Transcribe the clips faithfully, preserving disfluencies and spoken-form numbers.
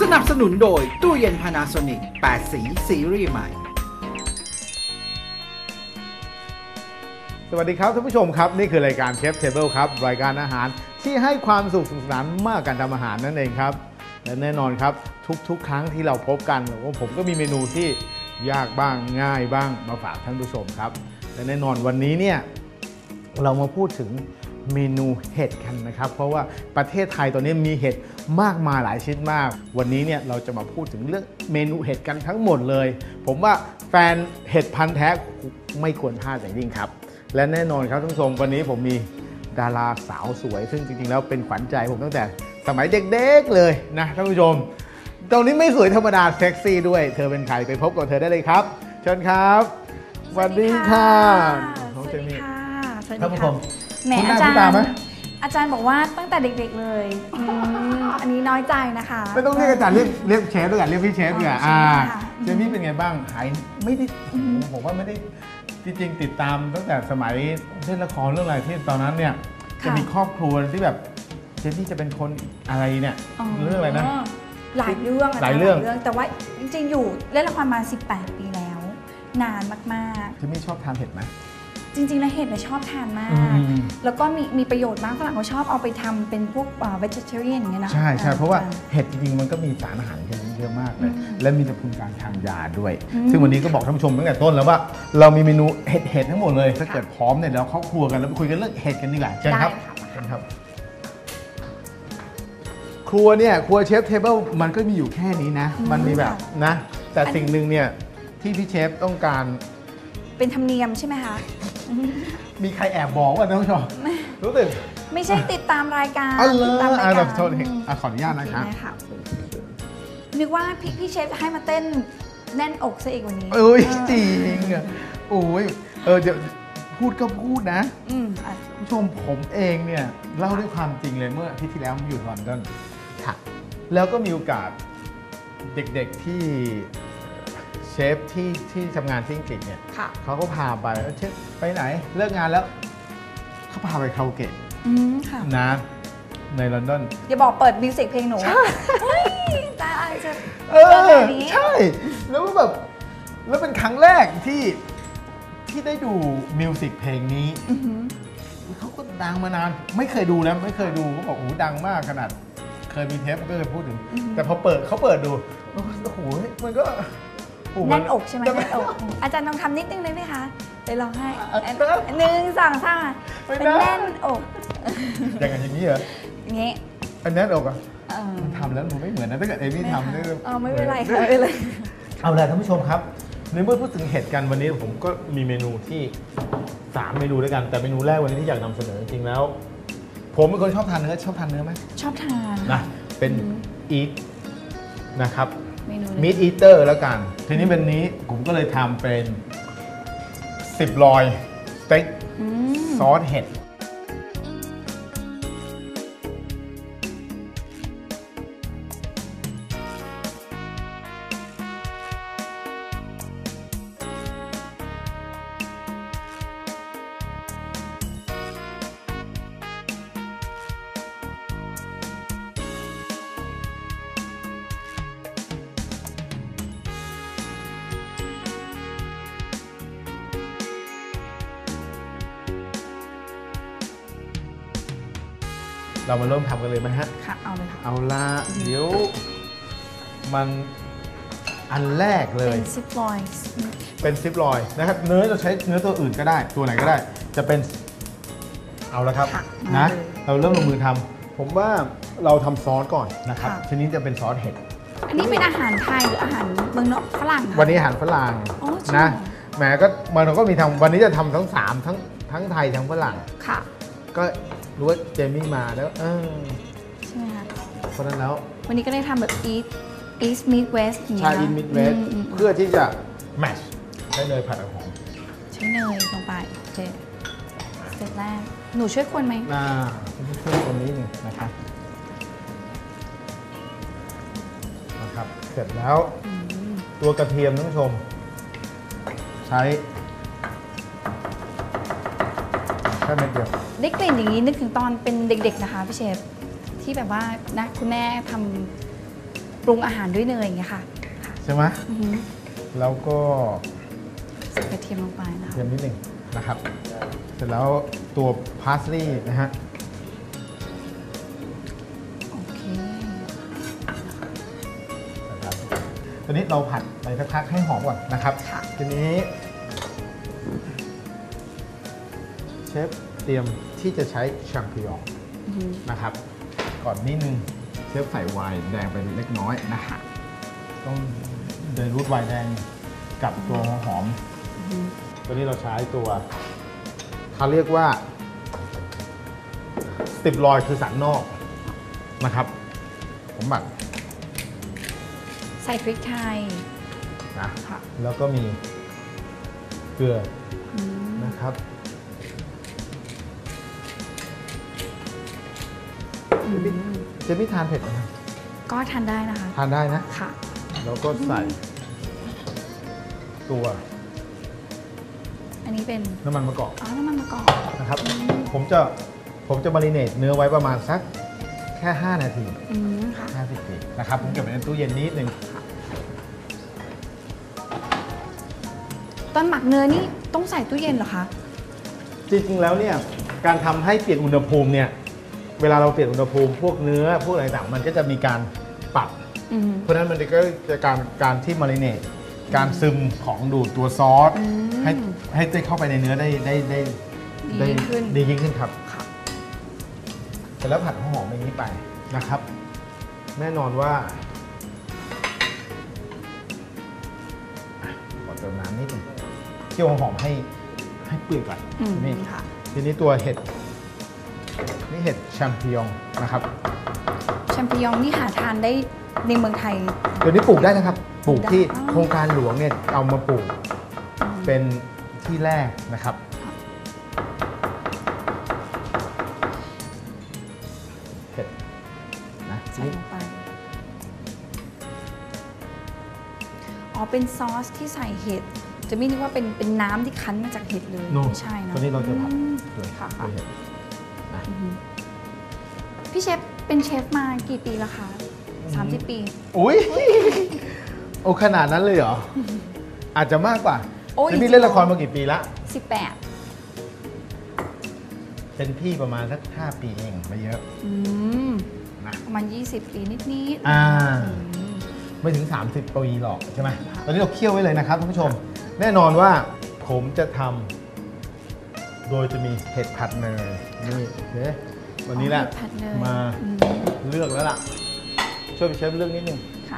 นับสนุนโดยตู้เย็น Panasonic แปดสีซีรีส์ใหม่สวัสดีครับท่านผู้ชมครับนี่คือรายการเชฟเทเบิลครับรายการอาหารที่ให้ความสุขสนุกสนานมากการทำอาหารนั่นเองครับและแน่นอนครับทุกๆครั้งที่เราพบกันผมก็มีเมนูที่ยากบ้างง่ายบ้างมาฝากท่านผู้ชมครับและแน่นอนวันนี้เนี่ยเรามาพูดถึงเมนูเห็ดกันนะครับเพราะว่าประเทศไทยตอนนี้มีเห็ดมากมายหลายชนิดมากวันนี้เนี่ยเราจะมาพูดถึงเรื่องเมนูเห็ดกันทั้งหมดเลยผมว่าแฟนเห็ดพันธุ์แท้ไม่ควรพลาดอย่างยิ่งครับและแน่นอนครับท่านผู้ชมวันนี้ผมมีดาราสาวสวยซึ่งจริงๆแล้วเป็นขวัญใจผมตั้งแต่สมัยเด็กๆเลยนะท่านผู้ชมตรงนี้ไม่สวยธรรมดาเซ็กซี่ด้วยเธอเป็นใครไปพบกับเธอได้เลยครับเชิญครับสวัสดีค่ะน้องเจมี่ท่านผู้ชมแหมอาจารย์อาจารย์บอกว่าตั้งแต่เด็กๆเลยอันนี้น้อยใจนะคะไม่ต้องเรียกอาจารย์เรียกเรียกเชฟด้วยกันเรียกพี่เชฟด้วยอ่าเจมี่เป็นไงบ้างหายไม่ได้ผมว่าไม่ได้จริงๆติดตามตั้งแต่สมัยเล่นละครเรื่องอะไรที่ตอนนั้นเนี่ยจะมีครอบครัวที่แบบเจมี่จะเป็นคนอะไรเนี่ยเรื่องอะไรนะหลายเรื่องหลายเรื่องแต่ว่าจริงๆอยู่เล่นละครมาสิบแปดปีแล้วนานมากๆเจมี่ชอบทานเห็ดไหมจริงๆแล้วเห็ดเนี่ยชอบทานมากแล้วก็มีมีประโยชน์มากฝรั่งเขาชอบเอาไปทำเป็นพวก vegetarian อย่างเงี้ยนะใช่ใช่เพราะว่าเห็ดจริงๆมันก็มีสารอาหารเยอะมากเลยและมีคุณการทางยาด้วยซึ่งวันนี้ก็บอกท่านผู้ชมตั้งแต่ต้นแล้วว่าเรามีเมนูเห็ดเห็ดทั้งหมดเลยถ้าเกิดพร้อมเนี่ยเราเข้าครัวกันแล้วไปคุยกันเรื่องเห็ดกันดีกว่าเชิญครับเชิญครับครัวเนี่ยครัวเชฟเทเบิลมันก็มีอยู่แค่นี้นะมันมีแบบนะแต่สิ่งหนึ่งเนี่ยที่พี่เชฟต้องการเป็นธรรมเนียมใช่ไหมคะมีใครแอบบอกว่าท่านผู้ชมรู้สึกไม่ใช่ติดตามรายการติดตามรายการขออนุญาตนะครับนึกว่าพี่พี่เชฟจะให้มาเต้นแน่นอกซะอีกวันนี้เอ้ยจริงอ่ะโอ้ยเออเดี๋ยวพูดก็พูดนะผู้ชมผมเองเนี่ยเล่าด้วยความจริงเลยเมื่ออาทิตย์ที่แล้วผมอยู่ลอนดอนค่ะแล้วก็มีโอกาสเด็กๆที่เชฟที่ที่ทำงานที่อังกฤษเนี่ยเขาก็พาไปเชฟไปไหนเลิกงานแล้วเขาพาไปคาราโอเกะนะในลอนดอนอย่าบอกเปิดมิวสิกเพลงหนูตาอะไรจะเออใช่แล้วก็แบบแล้วเป็นครั้งแรกที่ที่ได้ดูมิวสิกเพลงนี้เขาก็ดังมานานไม่เคยดูนะไม่เคยดูเขาบอกโอ้ดังมากขนาดเคยมีเทปก็เคยพูดถึงแต่พอเปิดเขาเปิดดูโอ้โหมันก็แน่นอกใช่ไหมแน่นอกอาจารย์ลองทำนิดนึงได้ไหมคะไปลองให้หนึ่งสองสามเป็นแน่นอกอย่างอย่างนี้เหรออย่างนี้เป็นแน่นอกอ่ะมันทำแล้วมันไม่เหมือนนะถ้าเกิดเอมี่ทำได้เออไม่เป็นไรค่ะไม่เป็นไรเอาละท่านผู้ชมครับในเมื่อพูดถึงเห็ดกันวันนี้ผมก็มีเมนูที่สามเมนูด้วยกันแต่เมนูแรกวันนี้ที่อยากนำเสนอจริงๆแล้วผมเป็นคนชอบทานเนื้อชอบทานเนื้อไหมชอบทานนะเป็นอีทนะครับมีทอีเตอร์แล้วกันทีนี้วันนี้ผมก็เลยทำเป็นสิบลอยสเต็กซอสเห็ดเรามาเริ่มทำกันเลยไหมฮะค่ะเอาเลยค่ะเอาละเดี๋ยวมันอันแรกเลยเป็นซิปลอยเป็นซิปลอยนะครับเนื้อจะใช้เนื้อตัวอื่นก็ได้ตัวไหนก็ได้จะเป็นเอาละครับนะเราเริ่มลงมือทำผมว่าเราทำซอสก่อนนะครับทีนี้จะเป็นซอสเห็ดอันนี้เป็นอาหารไทยหรืออาหารเมืองนอกฝรั่งวันนี้อาหารฝรั่งนะแหมก็มันก็มีทำวันนี้จะทำทั้งสามทั้งทั้งไทยทั้งฝรั่งค่ะก็รู้ว่าเจมี่มาแล้วเออใช่ไหมคะเพราะนั้นแล้ววันนี้ก็ได้ทำแบบ East East Meet West ใช่ East Meet West เพื่อที่จะแมชใช้เนยผัดหอมใช้เนยลงไปเสร็จเสร็จแรกหนูช่วยคนไหมอ่าช่วยคนนี้หนึ่งนะครับนะครับเสร็จแล้วตัวกระเทียมท่านผู้ชมใช้แค่เม็ดเดียวได้กลิ่นอย่างนี้นึกถึงตอนเป็นเด็กๆนะคะพี่เชฟที่แบบว่านะคุณแม่ทำปรุงอาหารด้วยเนยอย่างเงี้ยค่ะค่ะใช่ไหมอือหือแล้วก็ใส่กระเทียมลงไปนะคะเทียมนิดหนึ่งนะครับ เสร็จแล้วตัวพาสลีย์นะฮะโอเคนะครับตัวนี้เราผัดไปสักพักให้หอมก่อนนะครับค่ะทีนี้เชฟเตรียมที่จะใช้แชมปิญองอือหือนะครับ ก่อนนิดนึงเชฟใส่ไวน์แดงไปเล็กน้อยนะฮะต้องเดินรูทไวน์แดงกับตัวหัวหอมอือหือตัวนี้เราใช้ตัวเขาเรียกว่าสติปลอยด์คือสันนอกนะครับ ผมหมักใส่พริกไทยนะค่ะแล้วก็มีเกลืออืมนะครับอืมเจมี่ทานเผ็ดไหมครับก็ทานได้นะคะทานได้นะค่ะแล้วก็ใส่ตัวอันนี้เป็นน้ำมันมะกอกอ๋อน้ำมันมะกอกนะครับอืมผมจะผมจะมาริเนตเนื้อไว้ประมาณสักแค่ ห้า นาทีอืมค่ะห้าสิบนาทีนะครับ ผมเก็บไว้ในตู้เย็นนิดนึงตอนหมักเนื้อนี่ต้องใส่ตู้เย็นเหรอคะจริงๆ แล้วเนี่ยการทำให้เปลี่ยนอุณหภูมิเนี่ยเวลาเราเปลี่ยนอุณหภูมิพวกเนื้อพวกอะไรต่างๆมันก็จะมีการปรับอืมเพราะฉะนั้นมันก็จะการการที่มาริเนตการซึมของดูดตัวซอสอืมให้ให้ได้เข้าไปในเนื้อได้ได้ได้ดียิ่งขึ้นดียิ่งขึ้นครับค่ะเสร็จแล้วผัดหอมอย่างนี้ไปนะครับ แน่นอนว่าอ่ะขอเติมน้ำนิดนึงเคี่ยวหอมให้ให้เปื่อยก่อนอืมนี่ค่ะทีนี้ตัวเห็ดนี่เห็ดแชมปิญองนะครับแชมปิญองนี่หาทานได้ในเมืองไทยเดี๋ยวนี้ปลูกได้นะครับ ปลูกที่อ๋อโครงการหลวงเนี่ยเอามาปลูกอืมเป็นที่แรกนะครับ เห็ดนะใส่ลงไป อ๋อ เป็นซอสที่ใส่เห็ด จะไม่นึกว่าเป็นเป็นน้ำที่คั้นมาจากเห็ดเลยโน่ไม่ใช่นะตัวนี้เราจะผัดอืมด้วยค่ะด้วยเห็ดอือหือพี่เชฟเป็นเชฟมากี่ปีแล้วคะ สามสิบ ปีอุ้ยโอ้ขนาดนั้นเลยเหรอ อาจจะมากกว่าโอ้ยแล้วพี่เล่นละครมากี่ปีละสิบแปดเป็นพี่ประมาณสักห้าปีเองไม่เยอะอืมนะประมาณยี่สิบ ปีนิดๆอ่าอืมไม่ถึง สามสิบ ปีหรอกใช่ไหมค่ะตอนนี้เราเคี่ยวไว้เลยนะครับท่านผู้ชม แน่นอนว่าผมจะทำโดยจะมีเห็ดผัดเนยนี่เฮ้วันนี้แหละอ๋อเห็ดผัดเนยมาอืมเลือกแล้วล่ะ ช่วยเชฟเลือกนิดนึงค่ะ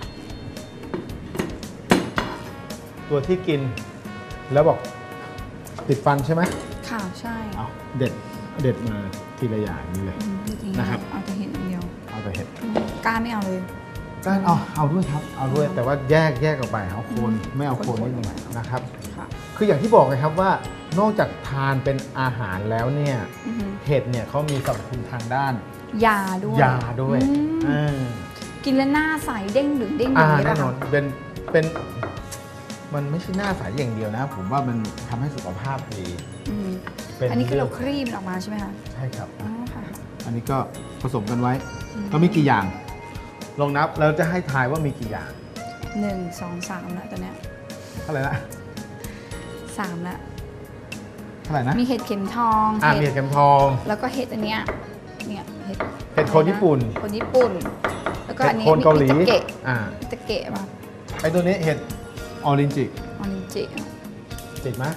ตัวที่กิน แล้วบอกติดฟันใช่ไหมค่ะ ใช่เอาเด็ดเด็ดมาทีละอย่างนี้เลยอืมจริงๆนะครับเอาแต่เห็ดอย่างเดียวเอาแต่เห็ดอืมก้านไม่เอาเลยก้านเอาเอาด้วยครับ เอาด้วยแต่ว่าแยกแยกออกไปเอาโคนไม่เอาโคนโคนนิดนึงออกไปนะครับค่ะคืออย่างที่บอกไงครับว่านอกจากทานเป็นอาหารแล้วเนี่ยอือหือเห็ดเนี่ยเขามีสรรพคุณทางด้านยาด้วยยาด้วยอืมอ่ากินแล้วหน้าใสเด้งดึงเด้งดึอ่างได้แน่ปะนอนคะเป็นเป็นมันไม่ใช่หน้าใสอย่างเดียวนะ ผมว่ามันทำให้สุขภาพดีอืมเป็นอันนี้คือเรางครีมออกมาใช่ไหมคะใช่ครับอ๋อค่ะอันนี้ก็ผสมกันไว้อืมก็มีกี่อย่าง ลองนับแล้วจะให้ทายว่ามีกี่อย่างหนึ่งสองสามแล้วตอนเนี้ยเท่าไหร่นะสามแล้วเท่าไหร่นะมีเห็ดเข็มทองอ่าเห็มีดเข็มทองแล้วก็เห็ดอันเนี้ยเนี่ยเห็ดเห็ดโคนญี่ปุ่นคนญี่ปุ่น แล้วก็เห็อัดนนี้โคนเกาหลีมิตะเกะอ่ามิตะเกะป่ะไอตัวนี้เห็ดออรินจิออนินจิติดไหม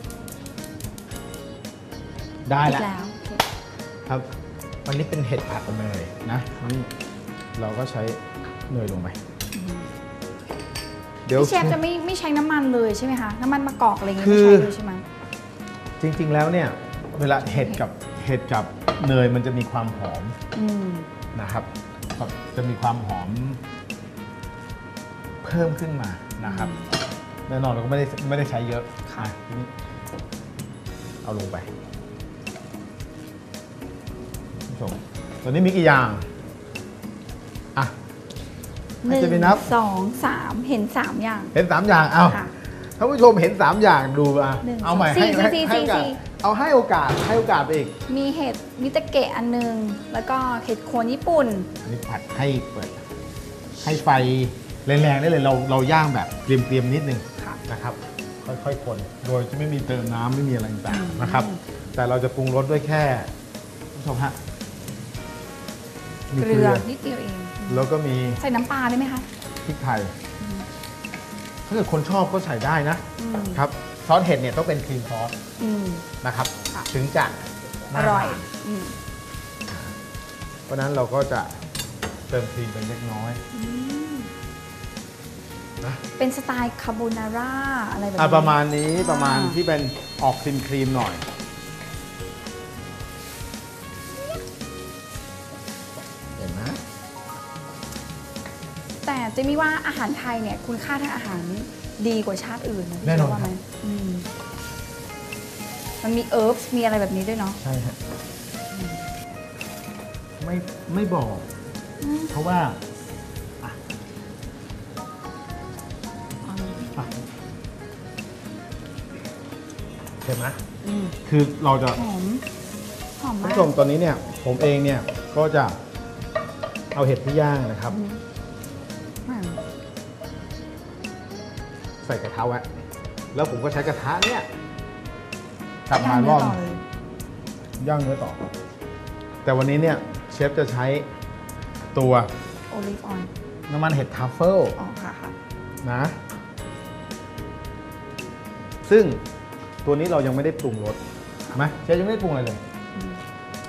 ได้อีละกแล้วโอเคครับวันนี้เป็นเห็ดผัดเนยนะนี่เราก็ใช้เนยลงไปอืมเดี๋ยวพี่เชฟจะไม่ไม่ใช้น้ำมันเลยใช่ไหมคะ น้ำมันมะกอกอะไรอย่างเงี้ยคืไม่อใช้เลยใช่ไหมจริง ๆ แล้วเนี่ย เวลาเห็ดกับเห็ดกับเนยมันจะมีความหอมอืมนะครับครับจะมีความหอม เพิ่มขึ้นมานะครับแน่นอนเราก็ไม่ได้ไม่ได้ใช้เยอะค่ะอ่ทีนี้เอาลงไปผู้ชมตัวนี้มีกี่อย่างอ่ะหนึ่งจะไปนับสองสามเห็นสามอย่างเห็นสามอย่างเอาค่ะท่านผู้ชมเห็นสามอย่างดูอ่ะหนึ่งเอาใหม่สองให้สี่ให้สี่ให้โอกาสสี่เอาให้โอกาสให้โอกาสไปอีกมีเห็ดมิตะเกะอันหนึง แล้วก็เห็ดโคนญี่ปุ่นอันนี้ผัดให้เปิดให้ไฟแรงๆได้เลยเราเราย่างแบบเตรียมๆนิดนึงค่ะนะครับค่อยๆคนโดยที่ไม่มีเติมน้ำไม่มีอะไรต่างๆนะครับ แต่เราจะปรุงรสด้วยแค่ผู้ชมฮะมีเกเกลืลืออนิดเดียวเองแล้วก็มีใส่น้ำปลาได้ไหมคะพริกไทยถ้าเกิดคนชอบก็ใส่ได้นะอืมครับซอสเห็ดเนี่ยต้องเป็นครีมซอสอืมนะครับค่ะถึงจะอร่อยอืมเพราะฉะนั้นเราก็จะเติมครีมไปเล็กน้อยอืมนะเป็นสไตล์คาโบนาร่าอะไรแบบอ่ะนี้ประมาณนี้อ่าประมาณที่เป็นออกครีมครีมๆหน่อยเห็นไหมแต่เจมี่ว่าอาหารไทยเนี่ยคุณค่าทางอาหารดีกว่าชาติอื่นนะพี่แน่นอนเชื่ว่าคไหรัมบอืมมันมีเอิร์บมีอะไรแบบนี้ด้วยเนาะใช่ฮะไม่ไม่บอกอืมเพราะว่าอ่ะอ่ะเห็นไหมอืมคือเราจะหอมหอมท่านมากผู้ชมตอนนี้เนี่ย ผมเองเนี่ยก็จะเอาเห็ดที่ย่างนะครับอืมอืมใส่กระทะไว้แล้วผมก็ใช้กระทะเนี่ยกลับมาย่งรอบเนื้ต่เลยย่างเนื้อต่อ แต่วันนี้เนี่ยเชฟจะใช้ตัวโอลิฟออยล์น้ำมันเห็ดทัฟเฟิลอ๋อค่ะค่ะนะ ซึ่งตัวนี้เรายังไม่ได้ปรุงรสเห็นไหมเชฟยังไม่ได้ปรุงอะไรเลยอืม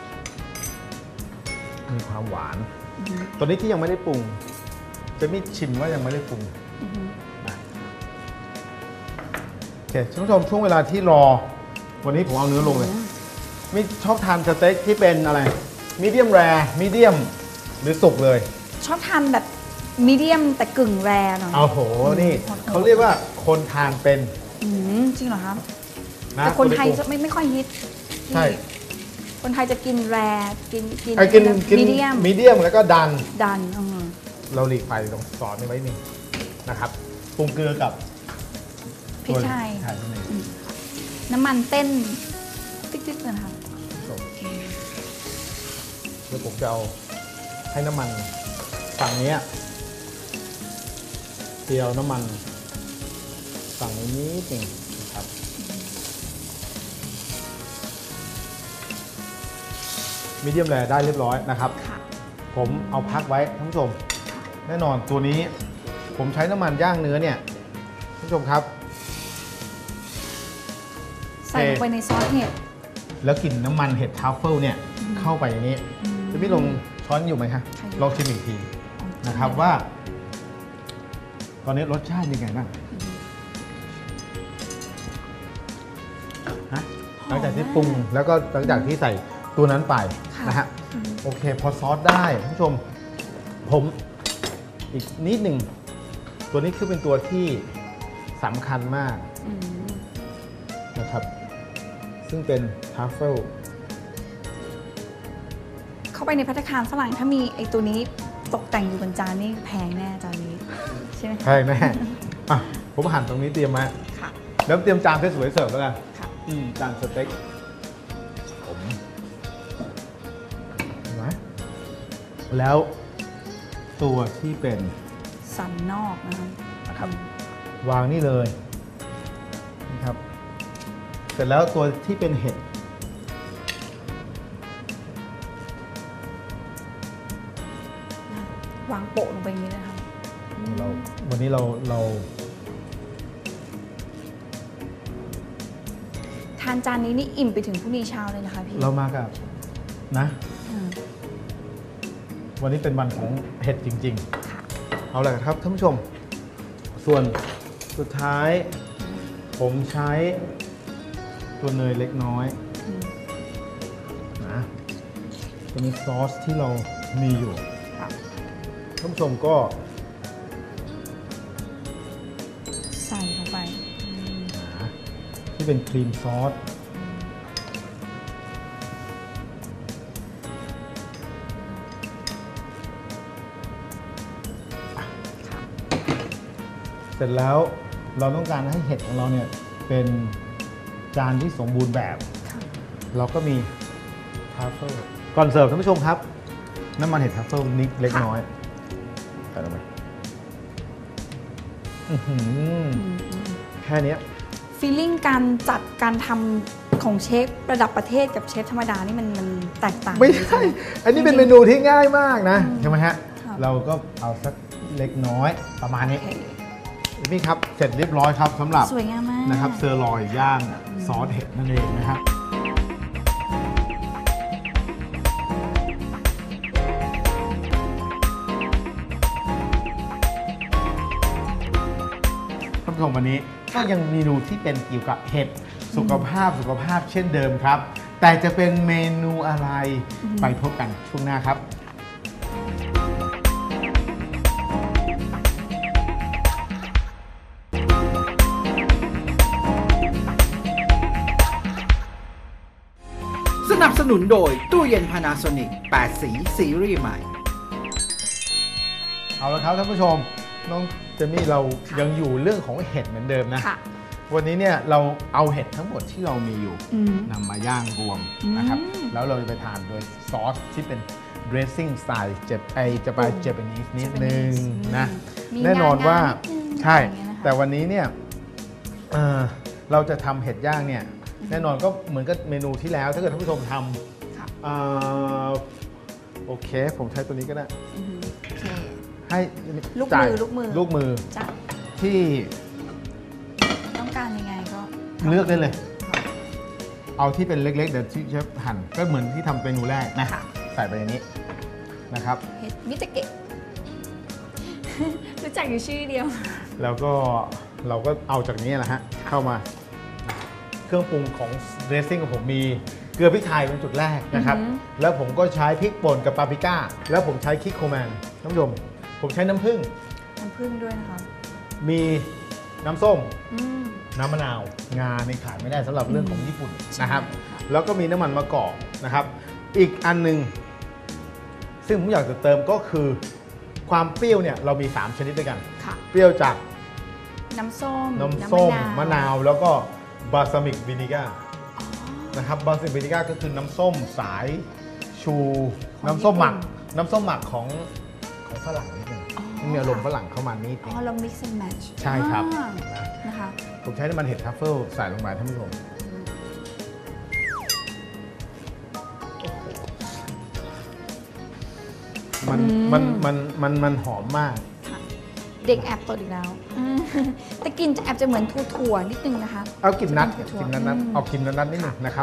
มีความหวานอืมตัวนี้ที่ยังไม่ได้ปรุง จะไม่ชิมว่ายังไม่ได้ปรุงอืมโอเคท่านผู้ชมช่วงเวลาที่รอ วันนี้ผมเอาเนื้อลงเลยไม่ชอบทานสเต็กที่เป็นอะไรมีเดียมแรร์มีเดียมหรือสุกเลยชอบทานแบบมีเดียมแต่กึ่งแรหน่อยเอาโหนี่อืมเขาเรียกว่าคนทานเป็นอืมจริงเหรอครับนะแต่คนไทยณจะไม่ไม่ค่อยฮิตใช่คนไทยจะกินแรกินกินไอ้กินกินมีเดียมมีเดียมแล้วก็ดันดันอืมเราหลีกไฟตรงซอสนี่ไว้หนึ่งนะครับปรุงเกลือกับพริกไทยพริกไทยนั่นเองอืมน้ำมันเต้นติ๊กๆเลยนะคะเดี๋ยวผมจะเอาให้น้ำมันฝั่งเนี้ยเดียวน้ำมันฝั่งนี้นิดหนึ่งนะครับมีเดียมแรร์ได้เรียบร้อยนะครับค่ะผมเอาพักไว้ท่านผู้ชม แน่นอนตัวนี้ผมใช้น้ำมันย่างเนื้อเนี่ยท่านผู้ชมครับใส่ลงไปในซอสเห็ดแล้วกลิ่นน้ำมันเห็ดทัฟเฟิลเนี่ยอืมเข้าไปในนี้อืมจะไม่ลงช้อนอยู่ไหมคะใช่อยู่ลองชิมอีกทีอ๋อนะครับว่า ตอนนี้รสชาติยังไงบ้างอืมนะหหอมลังจากที่ปรุงแล้วก็หลังจากที่ใส่ตัวนั้นไปค่ะนะฮะอืมโอเค พอซอสได้ท่านผู้ชม ผมอีกนิดหนึ่งตัวนี้คือเป็นตัวที่สำคัญมากอืมนะครับ ซึ่งเป็นทัฟเฟิลเข้าไปในภัตตาคารฝรั่งถ้ามีไอ้ตัวนี้ตกแต่งอยู่บนจานนี่แพงแน่จานนี้ ใช่ไหมคะใช่แน่อ่ะผมหั่นตรงนี้เตรียมมาค่ะแล้วเตรียมจานสวยๆเสิร์ฟแล้วกันค่ะอืมจานสเต็กผมเห็นไหมแล้วตัวที่เป็นสันนอกนะคะนะครับวางนี่เลยนะครับ เสร็จแล้วตัวที่เป็นเห็ดวางโปะลงไปอย่างนี้เลยนะคะเราวันนี้เราเราทานจานนี้นี่อิ่มไปถึงพรุ่งนี้เช้าเลยนะคะพี่เรามากับนะอืมวันนี้เป็นวันของเห็ดจริงค่ะๆ เอาละครับท่านผู้ชม ส่วนสุดท้าย ผมใช้ตัวเนยเล็กน้อยอืมนะตัวนี้ซอสที่เรามีอยู่ค่ะท่านผู้ชมก็ใส่ลงไปอืมหาที่เป็นครีมซอสเสร็จแล้วเราต้องการให้เห็ดของเราเนี่ยเป็นจานที่สมบูรณ์แบบค่ะเราก็มีทัฟเฟิลก่อนเสิร์ฟท่านผู้ชมครับ น้ำมันเห็ดทัฟเฟิลนิดเล็กน้อยใส่ลงไปอื้อหือแค่เนี้ยฟีลลิ่งการจัดการทำของเชฟระดับประเทศกับเชฟธรรมดานี่มันมันแตกต่างไม่ใช่ อันนี้เป็นเมนูที่ง่ายมากนะใช่ไหมฮะครับเราก็เอาสักเล็กน้อยประมาณนี้โอเคนี่ครับเสร็จเรียบร้อยครับสำหรับสวยงามมากนะครับเซอร์ลอยย่างซอสเห็ดนั่นเองนะครับท่านผู้ชมวันนี้ก็ยังมีเมนูที่เป็นเกี่ยวกับเห็ดสุขภาพสุขภาพเช่นเดิมครับ แต่จะเป็นเมนูอะไรไปพบกันช่วงหน้าครับสนับสนุนโดยตู้เย็น Panasonic แปด สีซีรีส์ใหม่เอาละครับท่านผู้ชมน้องเจมี่เรายังอยู่เรื่องของเห็ดเหมือนเดิมนะค่ะวันนี้เนี่ยเราเอาเห็ดทั้งหมดที่เรามีอยู่อืมนำมาย่างรวมนะครับอืมแล้วเราจะไปทานโดยซอสที่เป็น dressing style เจปไอจะไปเจแปนิสนิดนึงนะมีแน่นอนว่างาๆนิดนึงใช่อะไรอย่างเงี้ยนะคะแต่วันนี้เนี่ยเอ่อเราจะทำเห็ดย่างเนี่ยแน่นอนก็เหมือนกับเมนูที่แล้ว ถ้าเกิดท่านผู้ชมทค่ะำเอ่อโอเค ผมใช้ตัวนี้ก็ได้อือฮึโอเคให้ลูกมือจ่ายลูกมือลูกมือจ้ะที่ต้องการยังไงก็เลือกได้เลยค่ะเอาที่เป็นเล็กๆ เดี๋ยวที่เชฟหั่นก็เหมือนที่ทำเมนูแรกนะค่ะใส่ไปในนี้นะครับเห็ดมิตาเกะ รู้จักอยู่ชื่อเดียวแล้วก็เราก็เอาจากนี้แหละฮะเข้ามา เครื่องปรุงของเดรสซิ่งของผมมีเกลือพริกไทยเป็นจุดแรกนะครับอือหือแล้วผมก็ใช้พริกป่นกับปาปริก้า แล้วผมใช้คิกโคแมนท่านผู้ชมผมใช้น้ำผึ้งน้ำผึ้งด้วยนะคะมีน้ำส้มอืมน้ำมะนาว งาในขาดไม่ได้สำหรับเรื่องของญี่ปุ่นใช่นะครับค่ะแล้วก็มีน้ำมันมะกอกนะครับ อีกอันหนึ่งซึ่งผมอยากจะเติมก็คือความเปรี้ยวเนี่ยเรามี สาม ชนิดด้วยกันค่ะเปรี้ยวจากน้ำส้มน้ำส้มน้ำมะนาวแล้วก็บาซามิกวินิก้านะครับบาซามิกวินิก้าก็คือน้ำส้มสายชู น้ำส้มหมัก น้ำส้มหมักของของฝรั่งนิดนึงมีอารมณ์ฝรั่งเข้ามานิดนึอ๋งอเรา mix and match ใช่ครับอ่านะนะคะผมใช้น้ำมันเห็ดทัฟเฟิลใส่ลงไปท่านผู้ชมมันมันมันมันมันหอมมากค่ะเด็กแอบตดอีกแล้วอืมแต่กลินจะแอบจะเหมือนถั่วๆนิดนึงนะคะเอากลินนัทจะเป็กลินถั่วๆนัทอืมเอากลินนัทนิดหนึงนะครับ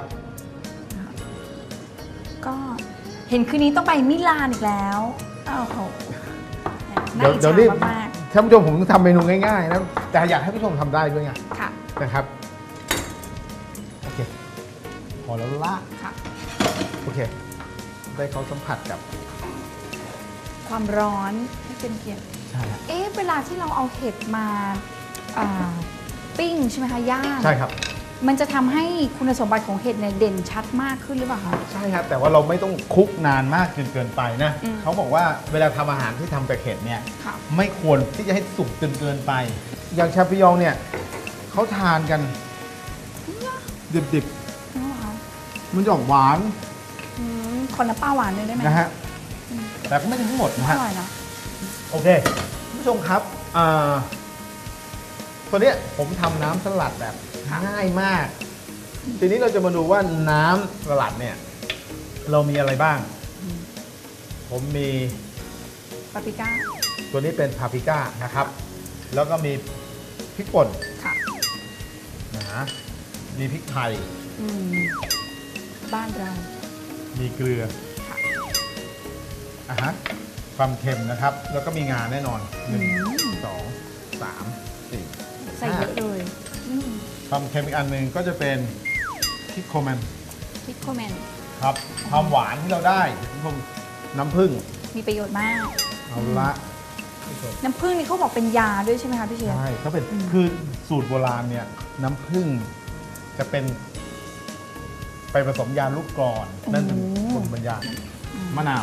ก็เห็นคืนนี้ต้องไปมิลานอีกแล้วอ้าวโหน่าเดี๋ยวอิจเดี๋ยวฉานี้มากท่านผู้ชมผมทำเมนูง่ายๆนะแต่อยากให้ผู้ชมทำได้ด้วยไงๆค่ะนะครับ โอเค พอแล้วละค่ะโอเค ได้เขาสัมผัสกับความร้อนให้เป็นเกียรติใช่ฮะเอ๊ะเวลาที่เราเอาเห็ดมาอ่าปิ้งใช่ไหมคะย่างใช่ครับมันจะทำให้คุณสมบัติของเห็ดเนี่ยเด่นชัดมากขึ้นหรือเปล่าคะใช่ครับ แต่ว่าเราไม่ต้องคลุกนานมากจนเกินไปนะอืมเขาบอกว่าเวลาทำอาหารที่ทำจากเห็ดเนี่ยค่ะไม่ควรที่จะให้สุกจนเกินไป อย่างชาปิยองเนี่ยเขาทานกัน ดิบนี่เหรอคะๆ มันจะออกหวานอืมคนละป้าหวานเลยได้ไหมนะฮะ แต่ก็ไม่ทั้งหมดนะอฮะร่อยเนาะโอเคคุณผู้ชมครับอ่าตัวเนี้ยผมทำน้ำสลัดแบบง่ายมาก ทีนี้เราจะมาดูว่าน้ำสลัดเนี่ยเรามีอะไรบ้าง ผมมีปาปริก้าตัวนี้เป็นพาปริก้านะครับ แล้วก็มีพริกป่นค่ะนะมีพริกไทยอืมบ้านเรามีเกลือค่ะอ่ะฮะความเค็มนะครับ แล้วก็มีงาแน่นอนหนึ่งอืมสองสามสี่ใส่เยอะเลยอืมความเค็มอีกอันหนึ่งก็จะเป็นพริกโคแมนพริกโคแมนครับความหวานที่เราได้เดี๋ยวคุณผู้ชมน้ำผึ้งมีประโยชน์มากเอาละผู้ชมน้ำผึ้งนี่เขาบอกเป็นยาด้วยใช่ไหมคะพี่เชฟใช่เขาเป็นคือสูตรโบราณเนี่ยน้ำผึ้งจะเป็น ไปผสมยาลูกกรอนนั่นเป็นคนบรรยายมะนาว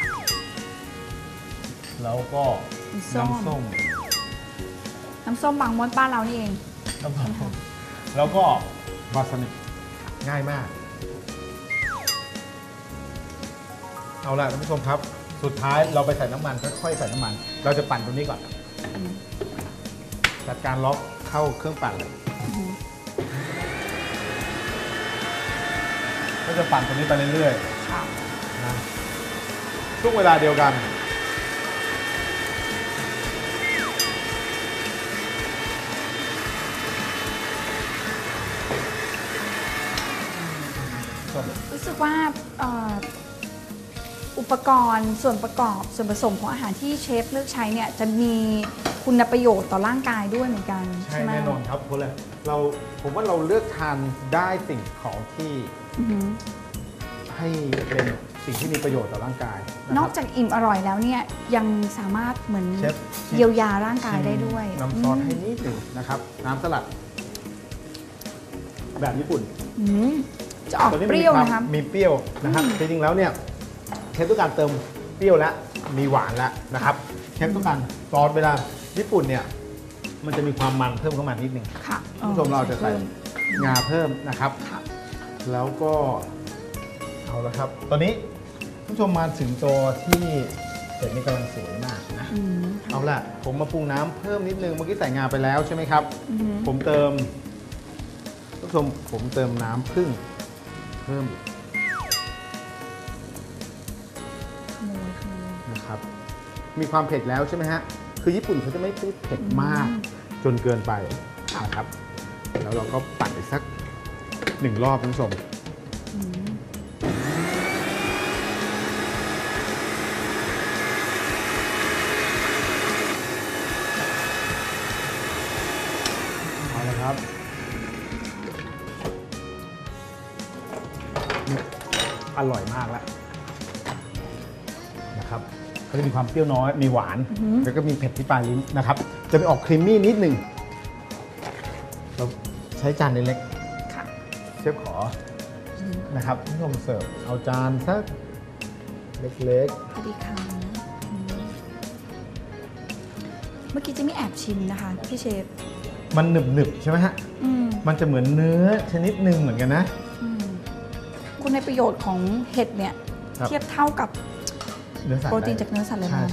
แล้วก็ส้มน้ำส้มน้ำส้มบางมดบ้านเรานี่เองน้ำส้มแล้วก็บาสมิกง่ายมาก เอาล่ะท่านผู้ชมครับ สุดท้ายเราไปใส่น้ำมันค่อยๆใส่น้ำมัน เราจะปั่นตรงนี้ก่อนจัดการล็อกเข้าเครื่องปั่นเลยก็จะปั่นตัวนี้ไปเรื่อยๆนะช่วงเวลาเดียวกันรู้สึกว่าอุปกรณ์ส่วนประกอบส่วนผสมของอาหารที่เชฟเลือกใช้เนี่ยจะมีคุณประโยชน์ต่อร่างกายด้วยเหมือนกันใช่ไหมแน่นอนครับเพราะอะไรเราผมว่าเราเลือกทานได้สิ่งของที่ให้เป็นสิ่งที่มีประโยชน์ต่อร่างกายนอกจากอิ่มอร่อยแล้วเนี่ยยังสามารถเหมือนเยียวยาร่างกายได้ด้วยน้ำซอสให้นิดหนึ่งนะครับน้ำสลัดแบบญี่ปุ่นจะออกเปรี้ยวนะครับมีเปรี้ยวนะครับจริงๆแล้วเนี่ยเชฟต้องการเติมเปรี้ยวและมีหวานแล้วนะครับเชฟต้องการซอสเวลาญี่ปุ่นเนี่ยมันจะมีความมันเพิ่มเข้ามานิดนึงคุณผู้ชมเราจะใส่งาเพิ่มนะครับแล้วก็เอาละครับตอนนี้คุณผู้ชมมาถึงตัวที่เสร็จนี่กำลังสวยมากนะเอาละผมมาปรุงน้ำเพิ่มนิดนึงเมื่อกี้ใส่งาไปแล้วใช่ไหมครับผมเติมคุณผู้ชมผมเติมน้ำผึ้งเพิ่มนะครับมีความเผ็ดแล้วใช่ไหมฮะคือญี่ปุ่นเขาจะไม่เผ็ดมากจนเกินไปนะครับแล้วเราก็ปั่นอีกสักหนึ่งรอบคุณผู้ชมเอาละครับอร่อยมากแล้วนะครับก็จะมีความเปรี้ยวน้อยมีหวานแล้วก็มีเผ็ดที่ปลายลิ้นนะครับจะไปออกครีมมี่นิดหนึ่งเราใช้จานเล็กเชฟขอนะครับผู้ชมเสิร์ฟเอาจานสักเล็กๆพอดีคำเมื่อกี้จะมีแอบชิมนะคะพี่เชฟมันหนึบๆใช่ไหมฮะมันจะเหมือนเนื้อชนิดหนึ่งเหมือนกันนะคุณในประโยชน์ของเห็ดเนี่ยเทียบเท่ากับโปรตีนจากเนื้อสัตว์เลยนะ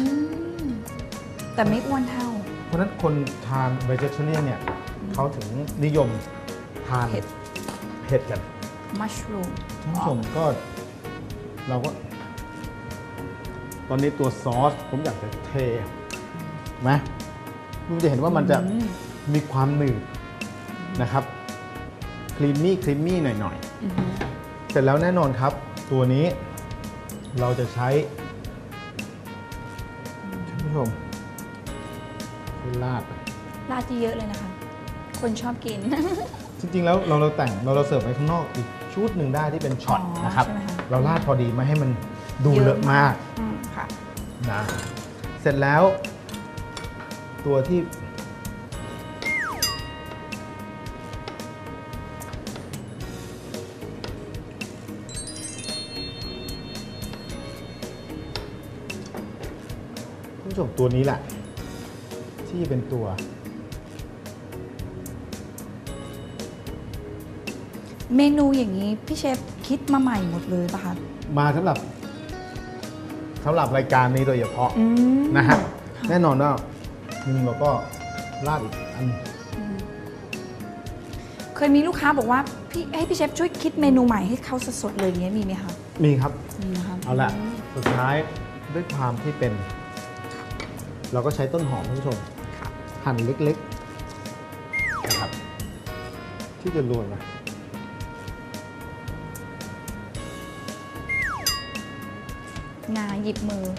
แต่ไม่อ้วนเท่าเพราะฉะนั้นคนทานเวจิเทเรียนเนี่ยเขาถึงนิยมทานเห็ดเห็ดกันมัชรูมท่านผู้ชมก็เราก็ตอนนี้ตัวซอสผมอยากจะเทไหมคุณจะเห็นว่ามันจะมีความหนืดนะครับครีมมี่ครีมมี่หน่อยๆเสร็จแล้วแน่นอนครับตัวนี้เราจะใช้ท่านผู้ชมราดราดเยอะเลยนะคะคนชอบกินจริงๆแล้วเราเราแต่งเราเราเสิร์ฟไปข้างนอกอีกชุดหนึ่งได้ที่เป็นช็อตนะครับเราราดพอดีไม่ให้มันดูเลอะมากนะเสร็จแล้วตัวที่ผู้ชมตัวนี้แหละที่เป็นตัวเมนูอย่างนี้พี่เชฟคิดมาใหม่หมดเลยป่ะคะมาสำหรับสำหรับรายการนี้โดยเฉพาะนะฮะแน่นอนว่านึงเราก็ราดอีกอันเคยมีลูกค้าบอกว่าพี่ให้พี่เชฟช่วยคิดเมนูใหม่ให้เขาสดๆเลยอย่างเงี้ยมีไหมคะมีครับมีนะครับเอาละสุดท้ายด้วยความที่เป็นเราก็ใช้ต้นหอมท่านผู้ชมหั่นเล็กๆนะครับที่จะรวนนะงาหยิบมือ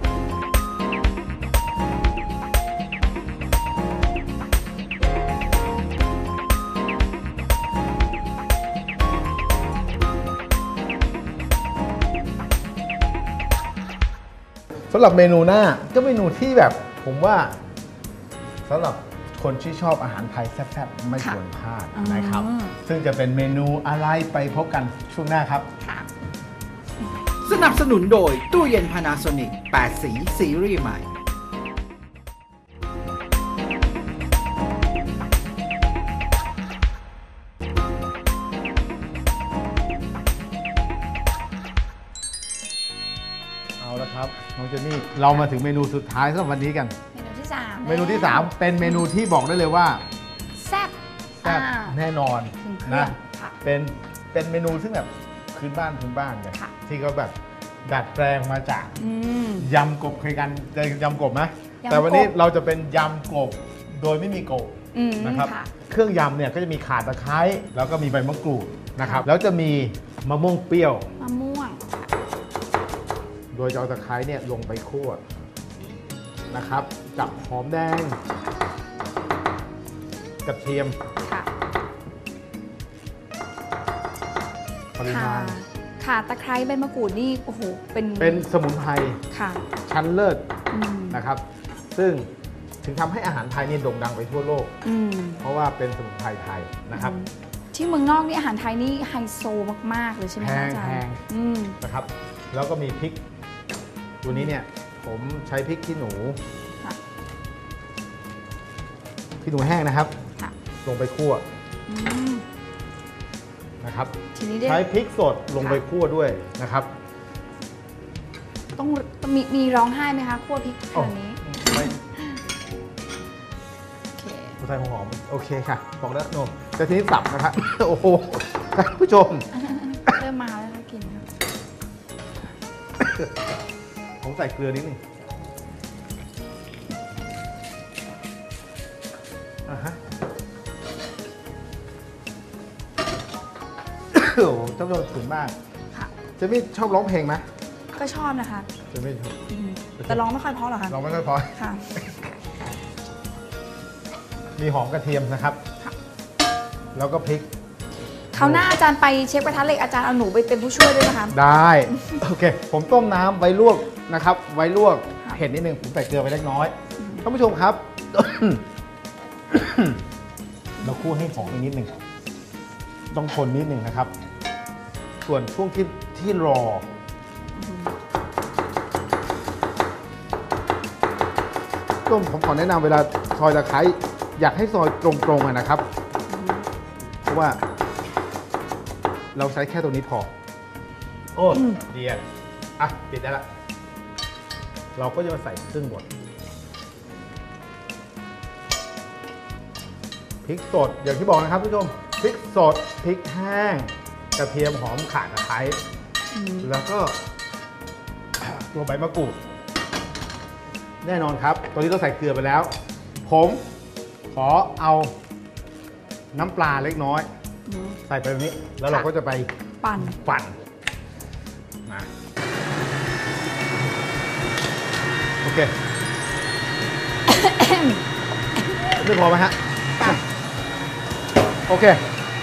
สำหรับเมนูหน้าก็เมนูที่แบบผมว่าสำหรับคนที่ชอบอาหารไทยแซ่บๆไม่ควรพลาดนะครับซึ่งจะเป็นเมนูอะไรไปพบกันช่วงหน้าครับสนับสนุนโดยตู้เย็น Panasonic แปดสีซีรีส์ใหม่เอาละครับน้องเจนนี่เรามาถึงเมนูสุดท้ายสำหรับวันนี้กันเมนูที่สามเมนูที่สามเป็นเมนูที่บอกได้เลยว่าแซ่บแซ่บอ่าแน่นอนถึงเครื่อนะงค่ะเป็นเป็นเมนูซึ่งแบบพื้นบ้านพื้นบ้านเนี่ยค่ะที่เขาแบบดัดแปลงมาจากอืมยำกบเคยกันเคยยำกบไหมยำกบแต่วันนี้เราจะเป็นยำกบโดยไม่มีกบอืมนะครับค่ะเครื่องยำเนี่ยก็จะมีข่าตะไคร้แล้วก็มีใบมะกรูดนะครับแล้วจะมีมะม่วงเปรี้ยวมะม่วงโดยจะเอาตะไคร้เนี่ยลงไปคั่วนะครับกับหอมแดงกระเทียมค่ะปริข่ามาณข่าตะไคร้ใบมะกรูดนี่โอ้โหเป็นเป็นสมุนไพรค่ะชั้นเลิศอืมนะครับ ซึ่งถึงทำให้อาหารไทยเนี่ยโด่งดังไปทั่วโลกอืมเพราะว่าเป็นสมุนไพรไทยนะครับอืมที่เมืองนอกนี่อาหารไทยนี่ไฮโซมาก ๆ เลยใช่ไหมแพคะงอาจารแพย์งอืมนะครับ แล้วก็มีพริก ตัวนี้เนี่ยผมใช้พริกขี้หนูค่ะขี้หนูแห้งนะครับค่ะลงไปคั่วอืมนะครับทีนี้ได้ใช้พริกสดลงไปคั่วด้วยนะครับต้องต้องมีมีร้องไห้ไหมคะคั่วพริกขนาดนี้ไม่โอเคใส่หัวหอมโอเคค่ะ บอกแล้วโนแต่ทีนี้สับนะครับ โอ้โหท่านผู้ชมเริ่มมาแล้วค่ะกลินค่ะผมใส่เกลือนิดนึงอ่าฮะ โอ้โหท่านผู้ชมถึงมากค่ะเจมี่ชอบร้องเพลงไหมก็ชอบนะคะเจมี่ชอบอืมแต่ร้องไม่ค่อยเพราะหรอกค่ะร้องไม่ค่อยพอค่ะมีหอมกระเทียมนะครับค่ะแล้วก็พริกคราวหน้าอาจารย์ไปเชฟกระทะเหล็กอาจารย์เอาหนูไปเป็นผู้ช่วยด้วยนะคะได้ โอเค ผมต้มน้ำไว้ลวกนะครับ ไว้ลวกค่ะเผ็ดนิดนึง ผมใส่เกลือไปเล็กน้อย ท่านผู้ชมครับ เราคั่วให้หอมอีกนิดหนึ่งต้องคนนิดหนึ่งนะครับ ส่วนช่วงที่ที่รอ ต้มผมขอแนะนำเวลาซอยตะไคร้อยากให้ซอยตรงๆอะนะครับ เพราะว่า เราใช้แค่ตรงนี้พอ โอ้เดียอ่ะปิดได้ละ เราก็จะมาใส่เครื่องบดพริกสดอย่างที่บอกนะครับผู้ชมพริกสดพริกแห้ง กระเทียมหอมข่าตะไคร้อืมแล้วก็ ตัวใบมะกรูด แน่นอนครับ ตัวนี้เราใส่เกลือไปแล้ว ผมขอเอาน้ำปลาเล็กน้อยอืมใส่ไปแบบนี้ แล้วเราก็จะไปปั่นปั่นมาโอเค ไม่พอไหมฮะ โอเค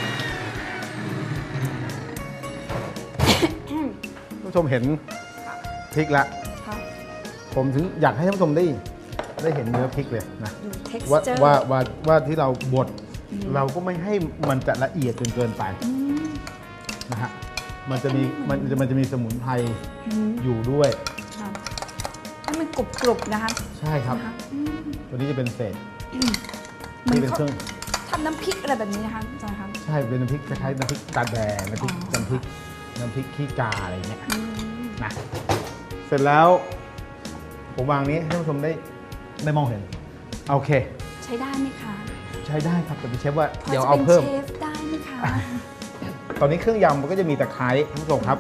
ท่านผู้ชมเห็นพริกแล้วค่ะผมถึงอยากให้ท่านผู้ชมได้ได้เห็นเนื้อพริกเลยนะดูว่า texture ว่าว่าว่าที่เราบดอืมเราก็ไม่ให้มันจะละเอียดจนเกินไปอืมนะฮะมันจะมีมันจะมันจะมีสมุนไพรอืมอยู่ด้วยค่ะให้มันกรุบกรุบๆนะคะใช่ครับนะคะอืมตัวนี้จะเป็นเศษเหมือนี่นเป็นเขาเครื่องทำน้ำพริกอะไรแบบนี้นะคะอาจารย์คะใช่เป็นน้ำพริกคล้ายๆน้ำพริกตาแดงน้ำพริกอ๋อน้ำพริกน้ำพริกขี้กาอะไรเงี้ยอืมนะเสร็จแล้ว ผมวางนี้ให้ท่านผู้ชมได้ได้มองเห็นโอเคใช้ได้ไหมคะใช้ได้ครับแต่พี่เชฟว่าพอเดี๋ยวจะเอาเป็นเพิ่มเชฟได้ไหมคะตอนนี้เครื่องยำมันก็จะมีตะไคร้ท่านผู้ชมครับ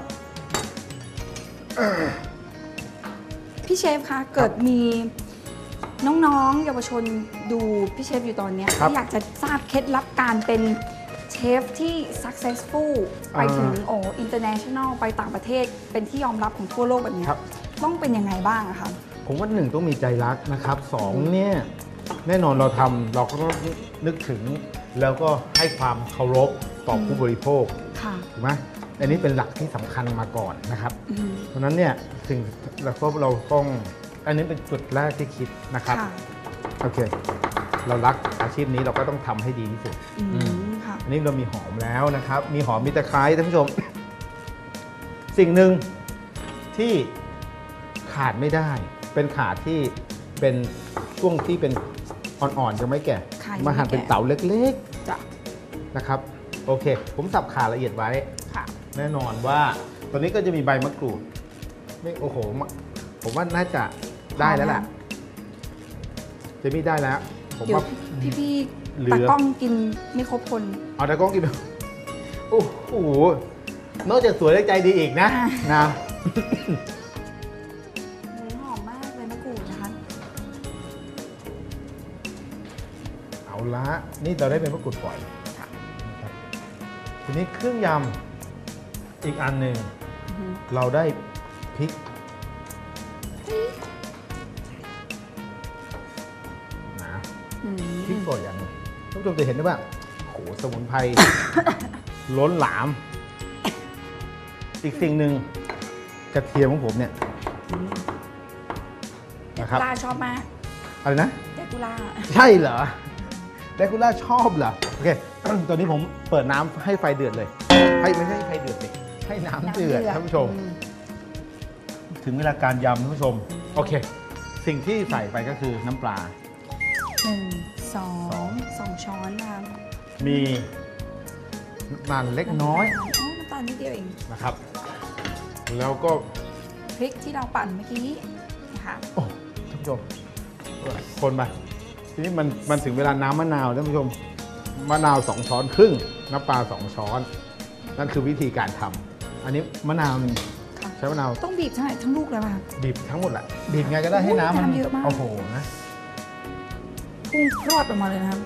พี่เชฟคะเกิดมีน้องๆ เยาวชนดูพี่เชฟอยู่ตอนเนี้ยครับอยากจะทราบเคล็ดลับการเป็นเชฟที่ successful ไปถึงโอ้ international ไปต่างประเทศเป็นที่ยอมรับของทั่วโลกแบบเนี้ยครับต้องเป็นยังไงบ้างอะคะผมว่าหนึ่งต้องมีใจรักนะครับสองเนี่ยแน่นอนเราทำเราก็ต้องนึกถึง แล้วก็ให้ความเคารพต่อผู้บริโภคค่ะถูกไหมอันนี้เป็นหลักที่สำคัญมาก่อนนะครับอืมเพราะฉะนั้นเนี่ยสิ่งเราก็เราต้องอันนี้เป็นจุดแรกที่คิดนะครับค่ะโอเค เรารักอาชีพนี้เราก็ต้องทำให้ดีที่สุดอือืมมค่ะอันนี้เรามีหอมแล้วนะครับ มีหอมมีตะไคร้ท่านผู้ชม สิ่งหนึ่งที่ขาดไม่ได้ เป็นขาดที่เป็นช่วงที่เป็นอ่อนๆยังไม่แก่ค่ะยังไม่มาหั่นเป็นแก่เต๋าเล็กจะๆนะครับ โอเค ผมสับขาละเอียดไว้ค่ะแน่นอนว่าตัวนี้ก็จะมีใบมะกรูดไม่โอ้โหมะผมว่าน่าจะได้แล้วล่ะเจมี่ได้แล้วผมเดี๋ยวว่าพี่พี่เหลือตากล้องกินไม่ครบคนเอาแต่กล้องกินโอ้โหนอกจากสวยและใจดีอีกนะอ่ะนะหอมมากเลยมะกรูดนะคะเอาละนี่เราได้เป็นมะกรูดปล่อยค่ะนะครับทีนี้เครื่องยำอีกอันหนึ่งอือหือเราได้พริกนะอืมพริกสดอย่างหนึงท่านผู้ชมจะเห็นได้ว่าโหสมุนไพร ล้นหลาม อีกสิ่งหนึ่งกระเทียมของผมเนี่ยอืมเดนะครับกูล่าชอบมากอะไรนะเดกูล่าใช่เหรอแดกูล่าชอบเหรอ โอเค ตอนนี้ผมเปิดน้ำให้ไฟเดือดเลย ให้ไม่ใช่ไฟเดือดเลยให้น้ำเดือดท่านผู้ชมอืถึงเวลาการยำท่านผู้ชม โอเค สิ่งที่ใส่ไปก็คือน้ำปลาหนึ่งสองสองช้อนนะคะมีน้ำตาลเล็กน้อยอ๋อน้ำตาลนิดเดียวเองนะครับ แล้วก็พริกที่เราปั่นเมื่อกี้นะคะโอ้ท่านผู้ชมคนไปทีนี้มันมันถึงเวลาน้ำมะนาวท่านผู้ชมมะนาวสองช้อนครึ่งน้ำปลาสองช้อน นั่นคือวิธีการทำอันนี้มะนาวหนึ่งค่ะใช้มะนาวต้องบีบทั้งไหนทั้งลูกเลยป่ะคะบีบทั้งหมดแหละบีบไงก็ได้ให้น้ำมันน้ำเยอะมากโอ้โหนะพุ่งพรวดออกมาเลยนะครับ